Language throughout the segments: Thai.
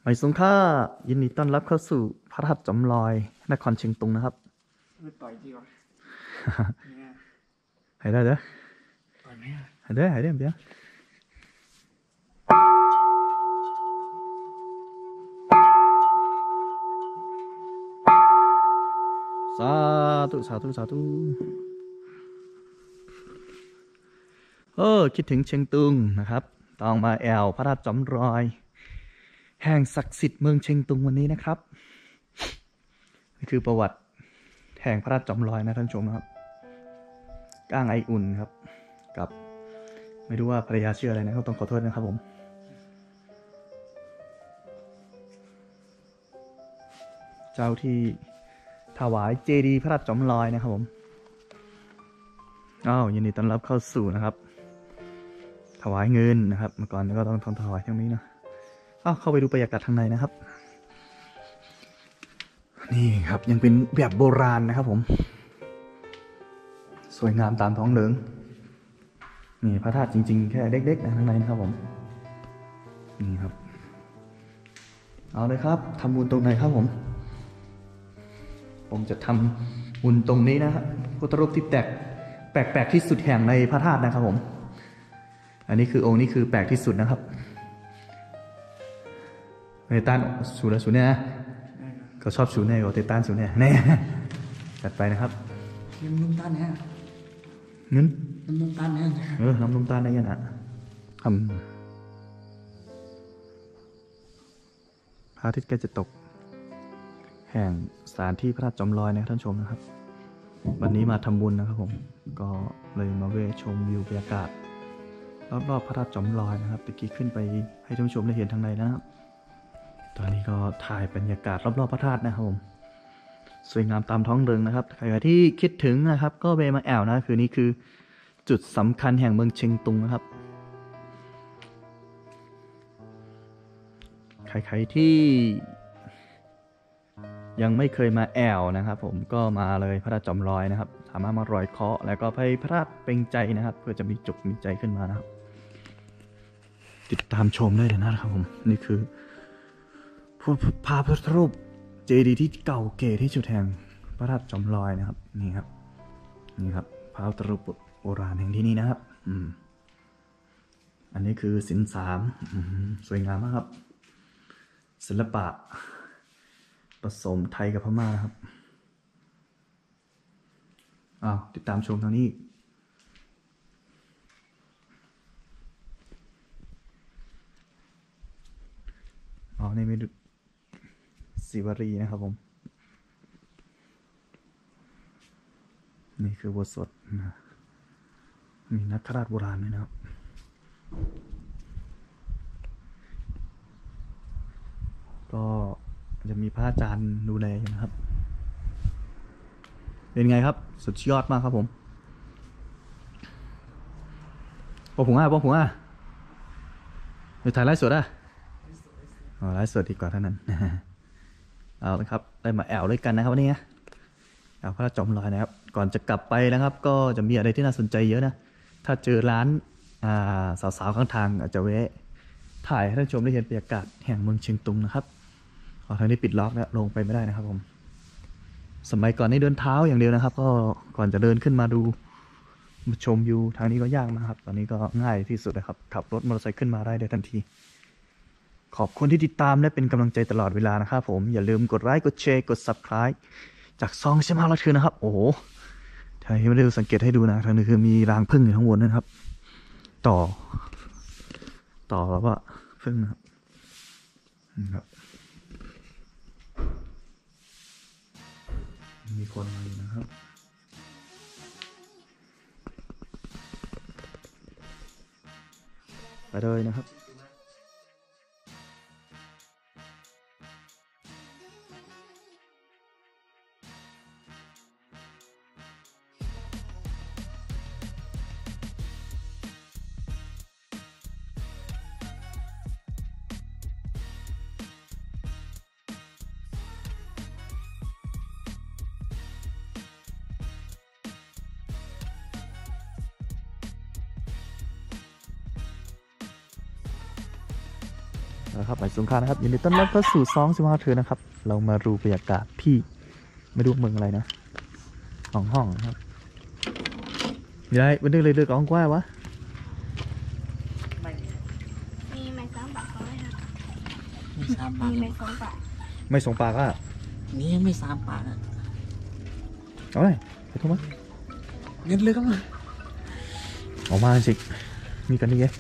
หมายสงค่ายินดีต้อนรับเข้าสู่พระธาตุจำลอยนครเชียงตุงนะครับไม่ต่อยดีกว่าเนี่ยหายได้เด้อต่อยไหมอ่ะหายได้เบี้ยสาธุสาธุสาธุคิดถึงเชียงตุงนะครับต้องมาแอวพระธาตุจำลอยแห่งศักดิ์สิทธิ์เมืองเชียงตุงวันนี้นะครับนี่คือประวัติแห่งพระธาตุจำลอยนะท่านชมนะครับก้างไออุ่นครับกับไม่รู้ว่าภรรยาชื่ออะไรนะต้องขอโทษนะครับผมเจ้าที่ถวายเจดีย์พระธาตุจำลอยนะครับผมยินดีต้อนรับเข้าสู่นะครับถวายเงินนะครับเมื่อก่อนก็ต้องถวายทั้งนี้นะเข้าไปดูบรรยากาศทางในนะครับนี่ครับยังเป็นแบบโบราณนะครับผมสวยงามตามท้องเหลืองนี่พระธาตุจริงๆแค่เล็กๆนะข้างในนะครับผมนี่ครับเอาเลยครับทำบุญตรงไหนครับผมจะทำบุญตรงนี้นะครับพุทธรูปที่แปลกที่สุดแห่งในพระธาตุนะครับผมอันนี้คือองค์นี้คือแปลกที่สุดนะครับเตตันสูเนี่ยนะก็ชอบสูเนี่ยเตตันสูเนี่ยแน่จัดไปนะครับน้ำนมตาลเนี่ยเงินน้ำนมตาลเนี่ยน้ำนมตาลได้ยังอ่ะทำพระอาทิตย์ใกล้จะตกแห่งสถานที่พระธาตุจำลอยนะท่านชมนะครับวันนี้มาทำบุญนะครับผมก็เลยมาเวชมวิวบรรยากาศรอบๆพระธาตุจำลอยนะครับตะกี้ขึ้นไปให้ท่านผู้ชมได้เห็นทางในนะครับตอนนี้ก็ถ่ายบรรยากาศรอบๆพระธาตุนะครับผมสวยงามตามท้องเริงนะครับใครที่คิดถึงนะครับก็เวมาแอวนะคือนี่คือจุดสำคัญแห่งเมืองเชียงตุงนะครับใครๆที่ยังไม่เคยมาแอวนะครับผมก็มาเลยพระธาตุจำลอยนะครับสามารถมารอยเคาะแล้วก็ไปพระธาตุเป็นใจนะครับเพื่อจะมีจุกมีใจขึ้นมานะครับติดตามชมได้เลยนะครับผมนี่คือพระพุทธรูปเจดีย์ที่เก่าเก๋ที่สุดแห่งพระธาตุจำลอยนะครับนี่ครับพระพุทธรูปโบราณแห่งที่นี่นะครับอันนี้คือศิลป์3สวยงามมากครับศิลปะผสมไทยกับพม่าครับติดตามชมทางนี้นี่เป็นศิวรีนะครับผมนี่คืออุโบสถนะมีนักคราชโบราณด้วยนะครับก็จะมีพระอาจารย์ดูแลอยู่นะครับเป็นไงครับสุดยอดมากครับผมป้องผงเดี๋ยวถ่ายไลฟ์สดไลฟ์สดดีกว่าเท่านั้นเอาละครับได้มาแอวด้วยกันนะครับวันนี้แอวพระจอมลอยนะครับก่อนจะกลับไปนะครับก็จะมีอะไรที่น่าสนใจเยอะนะถ้าเจอร้านสาวๆข้างทางอาจจะแวะถ่ายให้ท่านชมได้เห็นบรรยากาศแห่งเมืองเชียงตุงนะครับทางนี้ปิดล็อกแล้วลงไปไม่ได้นะครับผมสมัยก่อนนี่เดินเท้าอย่างเดียวนะครับก็ก่อนจะเดินขึ้นมาดูมาชมวิวทางนี้ก็ยากนะครับตอนนี้ก็ง่ายที่สุดนะครับขับรถมอเตอร์ไซค์ขึ้นมาได้ทันทีขอบคุณที่ติดตามและเป็นกำลังใจตลอดเวลานะครับผมอย่าลืมกดไลค์กดแชร์กด Subscribe จากซองใช่ไหมล่ะคือนะครับโอ้โหทางนี้ไม่ได้สังเกตให้ดูนะทางนี้คือมีรางผึ้งอยู่ข้างบนนะครับต่อแล้วว่าผึ้งนะครับมีคนมาอยู่นะครับไปเลยนะครับนะครับไปสงขลานะครับยินดีต้อนรับเข้าสู่215เธอนะครับเรามาดูบรรยากาศที่ไม่รู้เมืองอะไรนะห้องนะครับยายวันนี้เลยเดือดร้อนกว่าวะมีไม้3 บาทก็ได้ค่ะมี3 บาทมีไม้2 บาทไม่ส่งปากอ่ะนี่ยังไม่3 บาทอ่ะเอาเลยไปทุ่มมั้ยเงินเลยก็มาออกมาสิมีกันนี่ไง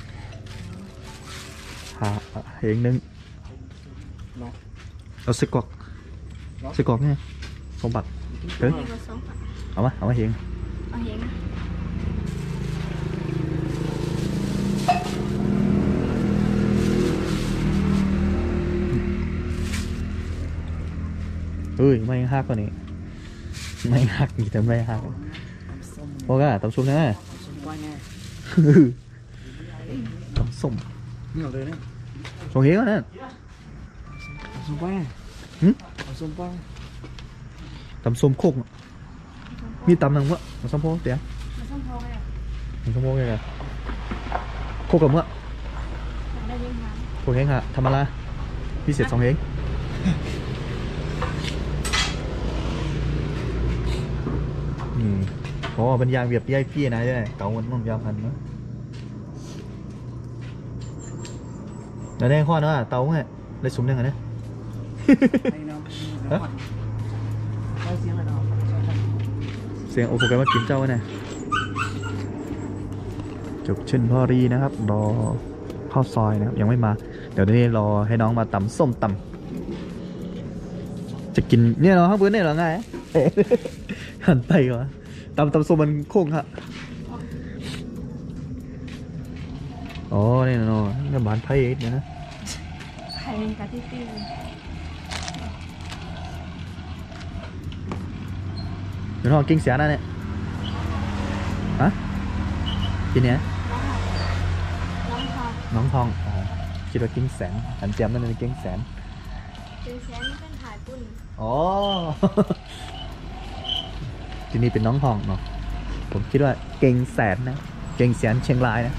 หาเฮงหนึ่งเนาะเอาสิกอกสิกอกไงส่งปากเฮ้ยมีก็2 บาทเอามาเฮงเอาเห็นเฮ้ยไม่หักกว่านี้ไม่หักมีแต่ไม่หักส้มโอ้ก็ตำซุปนะส้มกล้วยไงตำส้มนี่เอาเลยนะส่งเฮงก่อนนะส้มกล้วยหึเอาส้มกล้วยตำส้มโคกมีตำหนังวะตำส้มโคกเดี๋ยวมาส้มโพเลยตำส้มโคกไงโคกกับเมื่อได้ยินค่ะโคกเฮงฮะทำอะไรพิเศษ2เฮงโอ้เป็นยางแบบVIPนะใช่ไหมเก่ามันยาวพันเนาะแล้วแดงข้อเนาะเตาไงเลยสุ่มยังไงเนี่ยไอ้น้องได้เสียงอะไรน้องเสียงโอโฟกัสมากินเจ้าไว้เนี่ยจบเช่นพอรีนะครับรอข้าวซอยนะครับยังไม่มาเดี๋ยวนี้รอให้น้องมาตำส้มตำจะกินเนี่ยเหรอข้างบนเนี่ยเหรอไง หันไปวะตำส้มมันโค้งฮะอ๋อนี่เนาะนี่บ้านไผ่เนี่ยนะไข่กะทิตีเดี๋ยวน้องกินเสียนะเนี่ยฮะกินเนี่ยน้องทองน้องทองอ๋อคิดว่ากิ้งแสนฉันจำนั่นเป็นกิ้งแสนเป็นแสนนี่เป็นถ่ายปุ้นอ๋อ ที่นี่เป็นน้องทองเนาะผมคิดว่าเก่งแสนนะเก่งแสนเชียงรายนะ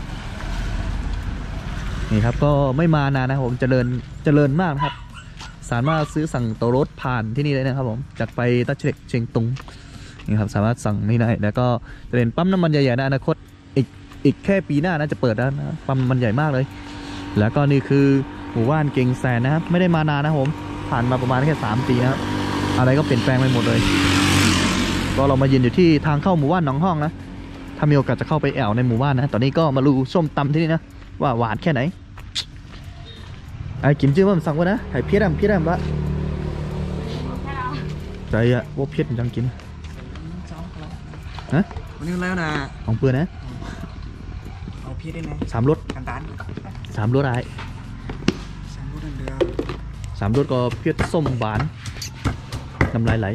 นี่ครับก็ไม่มานานนะครับผมเจริญมากนะครับสามารถซื้อสั่งตัวรถผ่านที่นี่เลยนะครับผมจากไปตัชเชกเชียงตุงนี่ครับสามารถสั่งนี่ได้แล้วก็จะเป็นปั๊มน้ำมันใหญ่ๆในอนาคตอีกแค่ปีหน้าน่าจะเปิดแล้วนะปั๊มมันใหญ่มากเลย แล้วก็นี่คือหมู่บ้านเก่งแสนนะครับไม่ได้มานานนะครับผมผ่านมาประมาณแค่3 ปีนะครับอะไรก็เปลี่ยนแปลงไปหมดเลยก็เรามายืนอยู่ที่ทางเข้าหมู่บ้านหนองห้องนะถ้ามีโอกาสจะเข้าไปแอวในหมู่บ้านนะตอนนี้ก็มาดูส้มตำที่นี่นะว่าหวานแค่ไหนไอ้กินจื้อมันสั่งไว้นะไอ้เพี้ยดำปะแค่เราใจอะว่าเพี้ยดจังกินจ้องเราฮะวันนี้แล้วนะของเปื่อนนะเอาพี่ได้ไหม 3 รสกันตัน 3 รสอะไร 3 รถเดือ 3 รสก็เพี้ยดส้มหวานน้ำลายไหล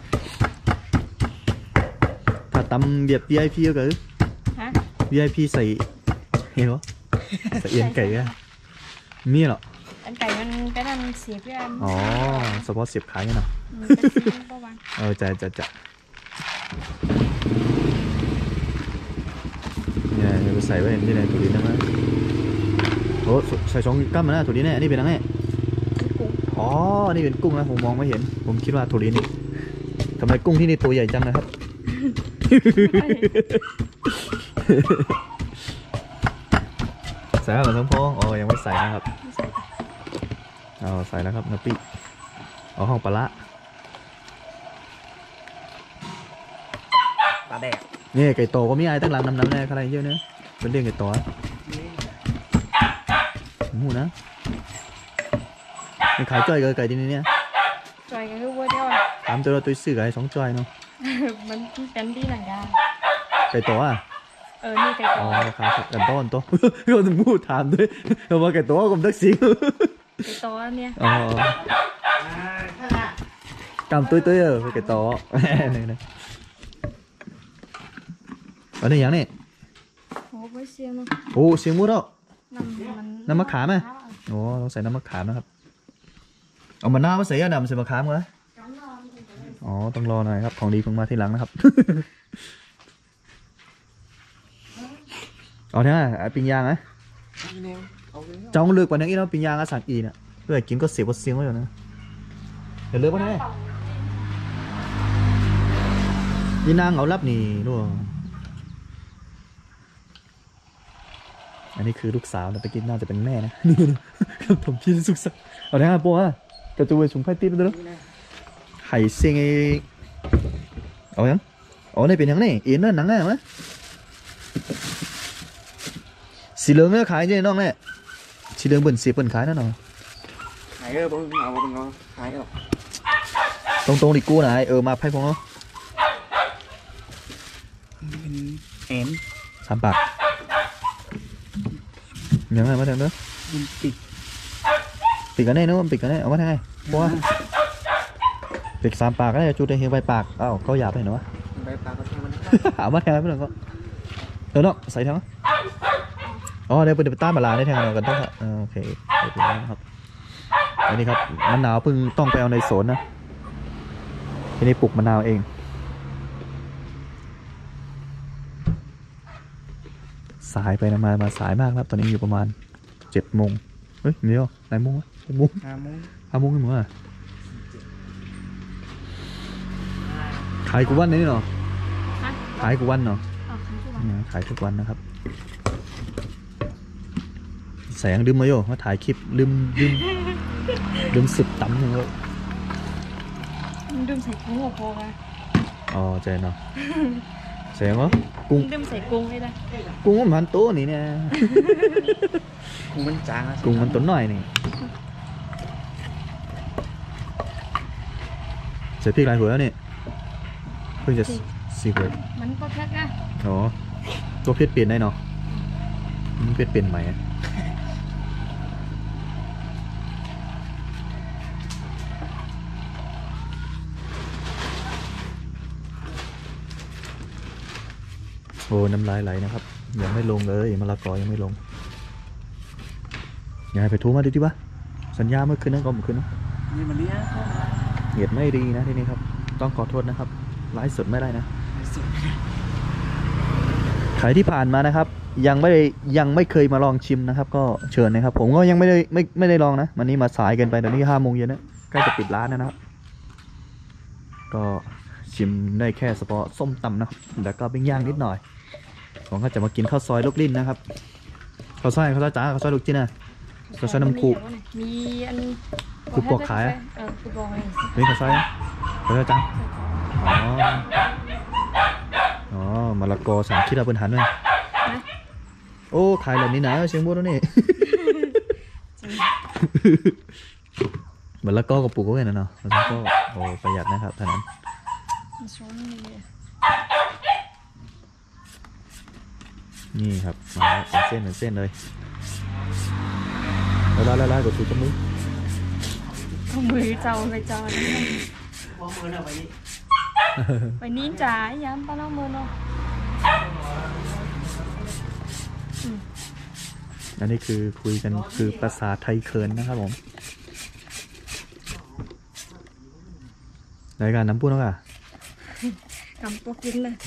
ถ้าตำแบบ VIP ก็คือฮะ VIP ใส่เห็นปะใส่เอ็นไก่อะมีเหรออันไก่มันเป็นอันเสียเพื่อนอ๋อเฉพาะเสียบขายกันเนาะเป็นสีประวันจะเนี่ยเดี๋ยวไปใส่ไว้ที่ไหนถั่วดินนะมั้ยโอ้ใส่2 กัมนะถั่วดินเนี่ยอันนี้เป็นอะไรกุ้งอ๋อนี่เป็นกุ้งนะผมมองไม่เห็นผมคิดว่าถั่วดินนี่ทำไมกุ้งที่นี่ตัวใหญ่จังนะครับ ใส่แล้วเหรอทั้งพองอ๋อยังไม่ใส่นะครับเอาใส่แล้วครับน้ำปีเอาห้องปลาละปลาแดกนี่ไก่โตก็มีไอ้ตั้งหลังน้ำแน่อะไรเยอะเนอะเป็นเรื่องไก่โตอะหูนะมันขายจ้อยกับไก่ที่นี่เนี่ยจอยกันคือวัวเดียวถามตัวเราตัวซื้อไก่2 จ้อยเนาะมันเป็นที่ไหนกันไก่โตอ่ะนี่ไก่อ๋อครับกันโตนโต เราถึงพูดถามด้วยว่าไก่โตกับทักษิณไก่โตเนี่ยอ๋อ cầm tươi ở cái to này này ở đây dáng này โอ้ไม่เสียงเนาะ ô xiên mút đó น้ำมะขามไหม โอ้เราใส่น้ำมะขามนะครับเอามะนาวมาใส่อะดำใส่มะขามเหรออ๋อต้องรอหน่อยครับของดีคงมาทีหลังนะครับ เอาเนี่ยปิ้งย่างไหมนี่แนวเอาจ้องเลือกกว่านี้เนาะปิ้งย่างอาสานอีเนี่ยเพื่อกินก็เสียบเสียงไว้อยู่นะเดี๋ยวเลือกว่าไงนี่นางเอารับนี่ด้วยอันนี้คือลูกสาวแต่ตะกี้น่าจะเป็นแม่นะนี่ครับผมพี่สุขสันต์เอาได้ครับปัวกระจูไปชุมไพ่ตีไปด้วยไห่เซียงไอเอายังอ๋อนี่เป็นยังไงเอ็นนั่นหนังไงมั้ยสีเหลืองเนี่ยขายเนี่ยน้องเนี่ยสีเหลืองเปิ่นสีเปิ่นขายนั่นหรอขายบงเอาบงเอาขายตรงดิกูนะมาไพ่พงเนาะเป็นแอน 3 ปากยังไงมาทางเด้อมันติดปิดกันแน่เนาะปิดกันแน่เอามาทางไงปัวปิด3 ปากก็ได้จุดได้เฮียใบปากเอ้าเขาหยาบไปเนาะใบปลาก็ทั้งมันเอามาแทงไม่ต้องก็เนาะใส่แทงอ๋อเดี๋ยวไปต้านมาลาได้แทงเรากันต้องโอเคเรียบร้อยนะครับอันนี้ครับมะนาวเพิ่งต้องไปเอาในสวนนะทีนี้ปลูกมะนาวเองสายไปนะมาสายมากครับตอนนี้อยู่ประมาณ7 โมงเฮ้ยเดี๋ยวไหนโมงวะ5 โมง 5 โมง 5 โมงกันมั้งขายกูวันนี้เนาะขายกูวันเนาะขายทุกวันนะครับแสงลืมมาโยมาถ่ายคลิปลืมสุดต่ำหนึ่งเลยดื่มใส่กุ้งหัวโพกอะอ๋อใจเนาะแสงเหรอกุ้งดื่มใส่กุ้งได้ละกุ้งมันโตนี่เนี่ยกุ้งมันจางกุ้งมันตัวหน่อยนี่ใส่พริกลายหัวแล้วนี่เพิ่งจะ4 หัวมันก็แค่อะอ๋อตัวเพชรเปลี่ยนได้เนาะมันเพชรเปลี่ยนใหม่โอ้น้ำลายไหลนะครับยังไม่ลงเลยมะละกอยังไม่ลงยังไงไปทูมาดูดิวะสัญญาเมื่อคืนนั้นก็เมื่อคืนนะนี่มันเนี้ยเหตุไม่ดีนะที่นี่ครับต้องขอโทษนะครับไลฟ์สดไม่ได้นะใครที่ผ่านมานะครับยังไม่เคยมาลองชิมนะครับก็เชิญนะครับผมก็ยังไม่ได้ลองนะวันนี้มาสายเกินไปตอนนี้5 โมงเย็นนะใกล้จะปิดร้านนะครับก็ชิมได้แค่เฉพาะส้มตำนะแล้วก็ปิ้งย่างนิดหน่อยผมก็จะมากินข้าวซอยลูกลิ้นนะครับข้าวซอยจ้าข้าวซอยลูกจิ้นนะข้าวซอยน้ำคูมีอันคูปอกขายคูปอกนี่ข้าวซอยข้าวซอยจ้าอ๋อมะละกอ3 คิดเอาเป็นหันเลยโอ้ขายแบบนี้นะเชียงบัวแล้วนี่มะละกอกับปลูกก็ไงนะเนาะมะละกอโอ้ประหยัดนะครับท่านั้นนี่ครับมาเป็นเส้นเลยแล้วกดถูกจมูกมือเจ้าไปเจ้าไปนิ้นจ่ายย้ำป้าน้องมือเนาะอันนี้คือคุยกันคือภาษาไทยเคินนะครับผมรายการน้ำพุ้นแล้วค่ะกำตัวกินเลย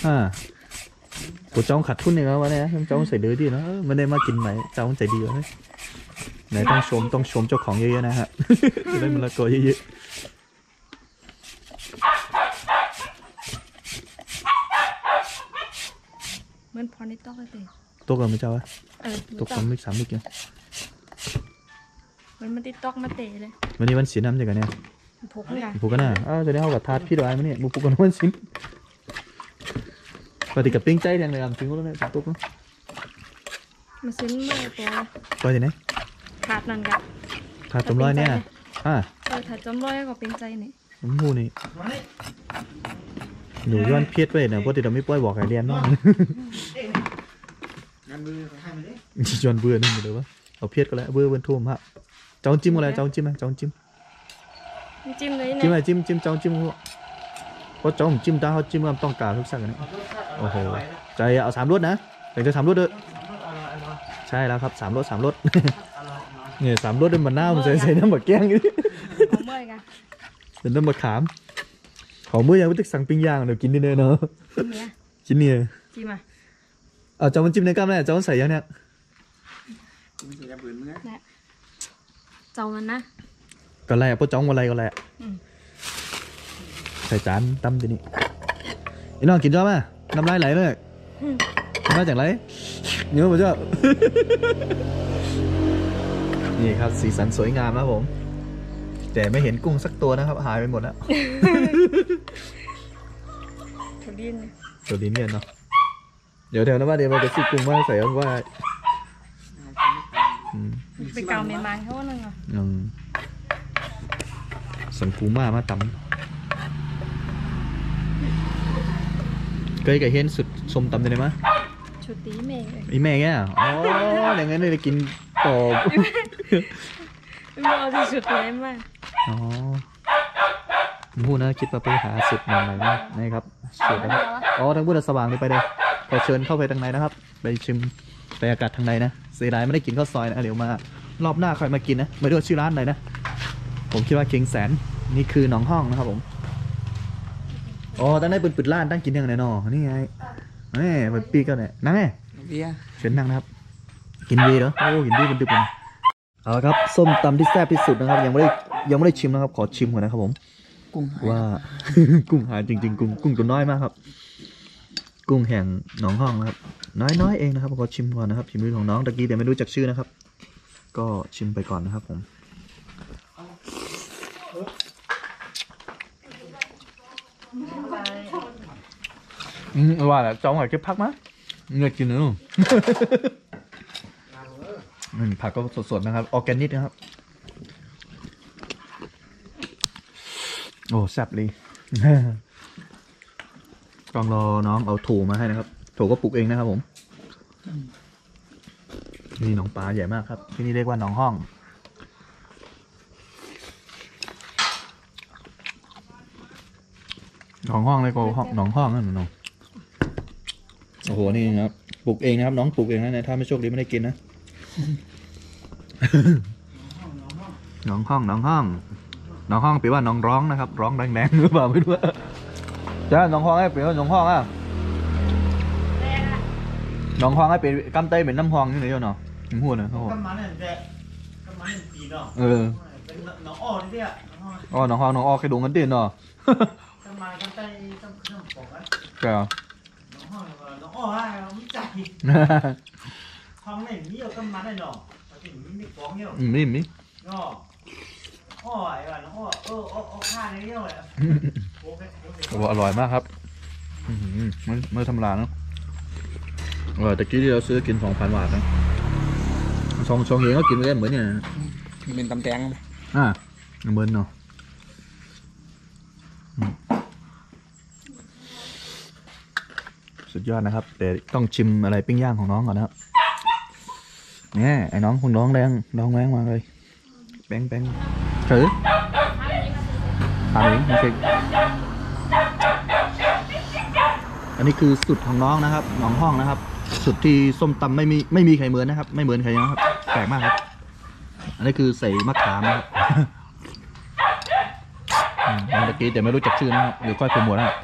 กูจ้องขัดทุนเนี่ยครับวันนี้จ้องใส่เดือดดีนะไม่ได้มากินไหมจ้องใจดีเลยไหนต้องชมเจ้าของเยอะๆนะฮะจะได้มะละกอเยอะเหมือนพอในต๊อกเลยต๊อกกันไม่เจ้าวะต๊อกกันไม่3 มิกยังมันติดต๊อกมาเตะเลยวันนี้วันศิลป์น้ำจะกันเนี่ยผูกกันนะจะได้เข้ากับทาสพี่ดอยมั้ยเนี่ยบุกกันวันศิลป์ปฏิกับปิ้งใจแดงเลยจริงแล้วเนี่ยตุ๊กมาซื้อเมื่อตัวที่ไหนถาดนั่นกับถาดจำลอยเนี่ยถาดจำลอยก็ปิ้งใจนี่หมูนี่หนูย้อนเพี้ยนไปนะเพราะที่เราไม่ปล่อยบอกไอเรียนน้องย้อนเบื่อนี่หรือวะเอาเพี้ยนก็แล้วเบื่อทุ่มฮะเจ้าจิ้มอะไรเจ้าจิ้มไหมเจ้าจิ้มเลยนะจิ้มอะไรจิ้มเจ้าจิ้มเพราะเจ้าผมจิ้มตาเขาจิ้มก็ต้องการทุกสักนะโอ้โหใจเอา3 รสนะแต่จะ3 รสด้วยใช่แล้วครับ3 รสเนี่ย3 รสด้วยมะนาวใส่น้ำมะแกงนี่เป็นน้ำมะขามขอมื้อยังไม่ต้องสั่งปิ้งย่างเดี๋ยวกินนี่เลยเนาะจิ้มเนี่ยจิ้มอ่ะเจ้ามันจิ้มในกล้ามเนี่ยเจ้ามันใส่ยังเนี่ยไม่ใช่ปืนเมื่อเจ้ามันนะก็แหละพวกจ้องอะไรก็แหละอืมใส่จานตั้มทีนี้ไอ้น้องกินจ้อมาน้ำลายไหลเลยมาจากไรเนื้อมาจ้า นี่ครับสีสันสวยงามนะครับผมแต่ไม่เห็นกุ้งสักตัวนะครับหายไปหมดแล้วทุดินตัวนี้เนี่ยเนาะเดี๋ยวนะว่าเดี๋ยวมันจะซื้อกุ้งมาใส่เอาว่าไปเกาเมียนมาเขาว่านึงอ่ะสันกูมาตำเคยกับเห็นสุดชมตำได้ไหมชุดตีเมย์เลยไอแม่แกอ๋ออย่างนั้นเลยกินปอบไม่เอาที่ชุดเลยมากอ๋อผมพูดนะคิดว่าไปหาสุดมาไหนนะนะครับสุดนะครับอ๋อทางพุทธสว่างนี่ไปเลยขอเชิญเข้าไปทางในนะครับไปชิมไปอากาศทางในนะเสียดายไม่ได้กินข้าวซอยนะเดี๋ยวมารอบหน้าใครมากินนะไม่รู้ว่าชื่อร้านไหนนะผมคิดว่าเคียงแสนนี่คือหนองห้องนะครับผมอ๋อตั้งได้ปิดร้านตั้งกินยังไงเนาะนี่ไงเปิดปีก็เนี่ยนั่งไงเบียร์เชิญนั่งนะครับกินเบียร์เหรอโอ้กินเบียร์มันดึกเลยเอาละครับส้มตำที่แซ่บที่สุดนะครับยังไม่ได้ชิมนะครับขอชิมก่อนนะครับผมกุ้งว่า กุ้งหายจริงๆกุ้งตัวน้อยมากครับ กุ้งแห่งหนองห้องนะครับน้อยเองนะครับขอชิมก่อนนะครับชิมมือของน้องตะกี้แต่ไม่รู้จักชื่อนะครับ ก็ชิมไปก่อนนะครับผมว่าแหละจ้องหน่อยเก็บพักมั้ยเงยกินเนอะผักก็สดๆนะครับออร์แกนิกนะครับโอ้แซ่บเลย ต้องรอน้องเอาถูมาให้นะครับถูก็ปลูกเองนะครับผมนี่หนองปลาใหญ่มากครับที่นี่เรียกว่าหนองห้องหนองห้องเลยก็หนองห้องนั่นน้องโอ้โหนี่นะครับปลูกเองนะครับน้องปลูกเองนะถ้าไม่โชคดีไม่ได้กินนะ หนองห้องแปลว่าน้องร้องนะครับร้องแรงๆหรือเปล่าไม่รู้จ้าน้องห้องให้เปลี่ยนน้องห้องอ่ะน้องห้องให้เป็นกำเต้เป็นน้ำห้องนี่เลยเนาะมึงพูดนะเขาบอกกำมันเนี่ยแกกำมันเนี่ยปีเนาะ เป็นน้องอ้อนี่เนี่ยน้องอ้ออ๋อน้องห้องน้องอ้อแค่ดงกันตีนเนาะกำมันกำไตกำเครื่องปอกอ่ะแกน้องอ้อน้องอ้อฮะไม่ใจท้องเนี่ยมีเอากำมันได้เนาะมาถึงมีกองเนี่ยนี่เนาะอ้อไอ้ว่าน้องอ้อข้าในเนี่ยเลยโอเคโอ้อร่อยมากครับไม่ธรรมดาเนาะตะกี้ที่เราซื้อกิน 2,000 บาทนะชองเองก็กินไปได้เหมือนเนี่ยเป็นตำแตงเหมือนเนาะสุดยอดนะครับแต่ต้องชิมอะไรปิ้งย่างของน้องก่อนนะครับเนี่ยไอ้น้องคุณน้องแรงมาเลยแบงถือทานเองไม่ใช่อันนี้คือสุดของน้องนะครับน้องห้องนะครับสุดที่ส้มตำไม่มีใครเหมือนนะครับไม่เหมือนใครนะครับแปลกมากครับอันนี้คือใส่มะขามนะครับเมื่อกี้แต่ไม่รู้จักชื่อนะครับเดี๋ยวค่อยโปรโมทนะครับ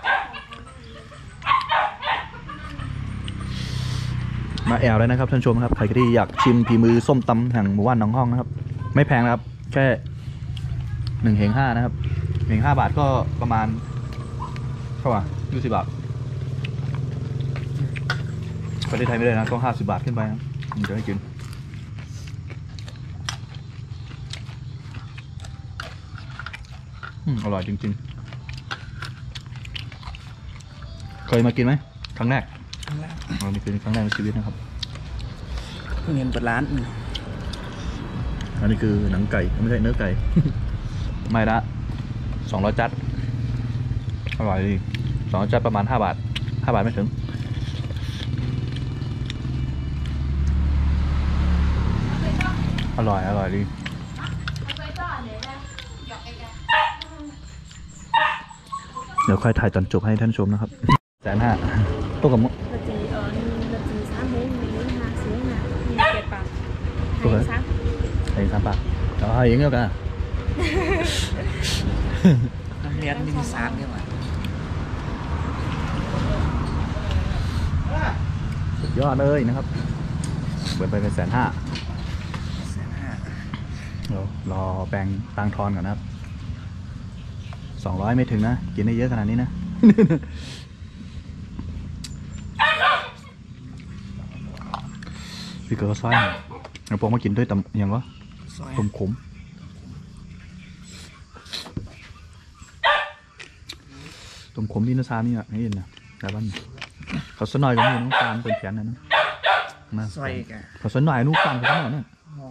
มาแอลเลยนะครับท่านชมครับใครที่อยากชิมฝีมือส้มตำแห่งหมู่บ้านหนองห้องนะครับไม่แพงนะครับแค่1/5นะครับ1/5 บาทก็ประมาณเท่าไหร่20 บาทประเทศไทยไม่ได้นะต้อง50 บาทขึ้นไปนะผมจะให้กินอร่อยจริงๆเคยมากินไหมครั้งแรกเรามีเป็นครั้งแรกในชีวิตนะครับเพิ่งเห็นเปิดร้านอันนี้คือหนังไก่ไม่ใช่เนื้อไก่ ไม่ละ200 จัดอร่อยดี200 จัดประมาณ5 บาท5 บาทไม่ถึงอร่อยดีเดี๋ยวค่อยถ่ายตอนจบให้ท่านชมนะครับ150,000ตัวกับมุกเราจีเราจีสามเฮงมี5เสียงนะมี7 บาทให้3 3 บาทเอาให้ยังเงี้ยกันเรียนมีสามเนี่ยว่ะสุดยอดเลยนะครับเปิดไปเป็น150,000 เดี๋ยวรอแปลงตังทอนก่อนนะครับ200ไม่ถึงนะกินได้เยอะขนาดนี้นะ พี่เกิร์ลซอยเอาพวกมากินด้วยตำยังวะต้มขมต้มขมที่นาซานี่อ่ะนี่เห็นนะแต่บ้านเขาสนอยก็มีน้องตาลเป็นแขนนะนะมาซอยแกเขาสนอยนุ่งตาลเขาหน่อยนั่น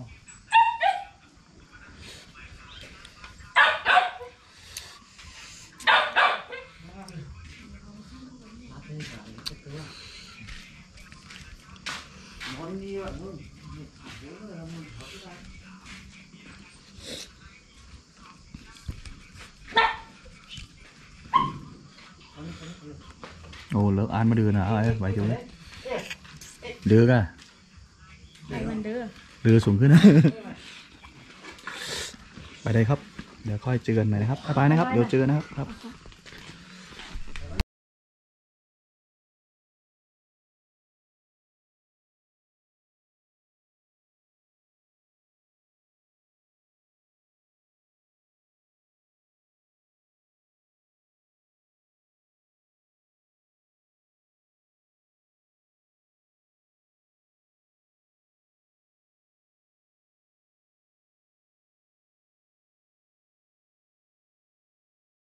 โอ้เลิกอ่านมาดื้อนะไอ้ไว้เดี๋ยวนี้ดื้อกะไอ้มันเด้อดื้อสูงขึ้นนะ ไปเลยครับ เดี๋ยวค่อยเจอกันใหม่นะครับบ๊ายบายนะครับ เดี๋ยวเจอนะครับ